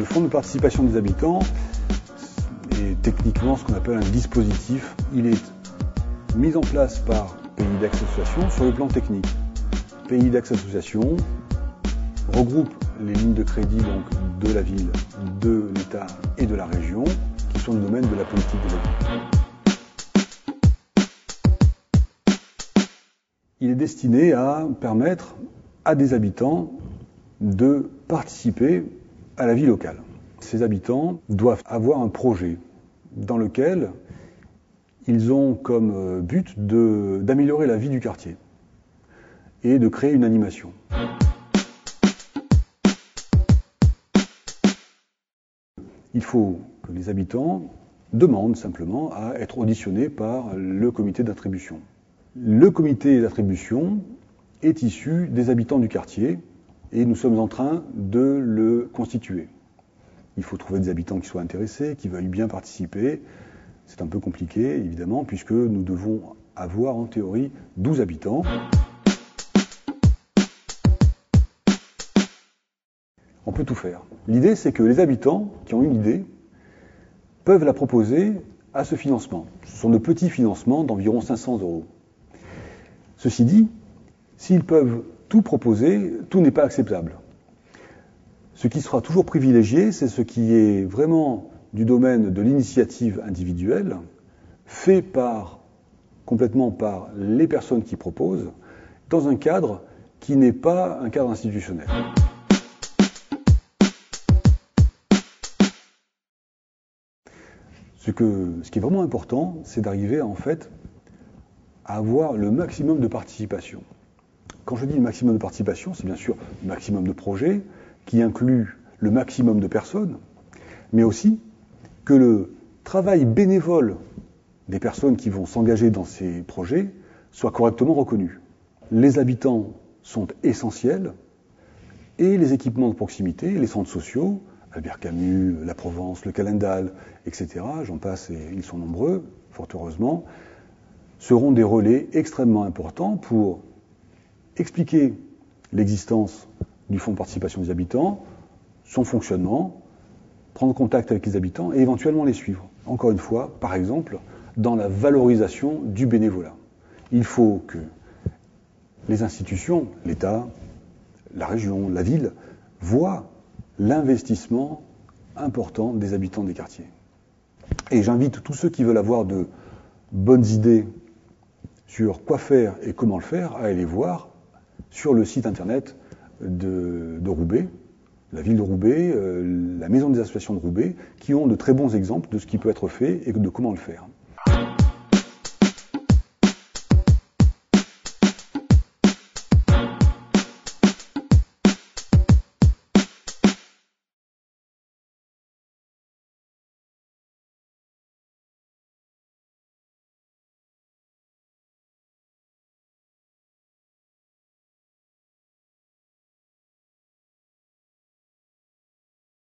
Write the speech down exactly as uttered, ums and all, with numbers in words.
Le fonds de participation des habitants est techniquement ce qu'on appelle un dispositif. Il est mis en place par Pays d'Axe Association sur le plan technique. Pays d'Axe Association regroupe les lignes de crédit donc, de la ville, de l'État et de la région, qui sont le domaine de la politique de la ville. Il est destiné à permettre à des habitants de participer à la vie locale. Ces habitants doivent avoir un projet dans lequel ils ont comme but de, d'améliorer la vie du quartier et de créer une animation. Il faut que les habitants demandent simplement à être auditionnés par le comité d'attribution. Le comité d'attribution est issu des habitants du quartier et nous sommes en train de le constituer. Il faut trouver des habitants qui soient intéressés, qui veuillent bien participer. C'est un peu compliqué, évidemment, puisque nous devons avoir en théorie douze habitants. On peut tout faire. L'idée, c'est que les habitants qui ont une idée peuvent la proposer à ce financement. Ce sont de petits financements d'environ cinq cents euros. Ceci dit, s'ils peuvent tout proposer, tout n'est pas acceptable. Ce qui sera toujours privilégié, c'est ce qui est vraiment du domaine de l'initiative individuelle, fait par, complètement par les personnes qui proposent, dans un cadre qui n'est pas un cadre institutionnel. Ce, que, ce qui est vraiment important, c'est d'arriver en fait à avoir le maximum de participation. Quand je dis le maximum de participation, c'est bien sûr le maximum de projets, qui inclut le maximum de personnes, mais aussi que le travail bénévole des personnes qui vont s'engager dans ces projets soit correctement reconnu. Les habitants sont essentiels, et les équipements de proximité, les centres sociaux, Albert Camus, la Provence, le Calendal, et cetera, j'en passe et ils sont nombreux, fort heureusement, seront des relais extrêmement importants pour expliquer l'existence du fonds de participation des habitants, son fonctionnement, prendre contact avec les habitants et éventuellement les suivre. Encore une fois, par exemple, dans la valorisation du bénévolat. Il faut que les institutions, l'État, la région, la ville, voient l'investissement important des habitants des quartiers. Et j'invite tous ceux qui veulent avoir de bonnes idées sur quoi faire et comment le faire à aller voir sur le site internet de, de Roubaix, la ville de Roubaix, euh, la maison des associations de Roubaix, qui ont de très bons exemples de ce qui peut être fait et de comment le faire.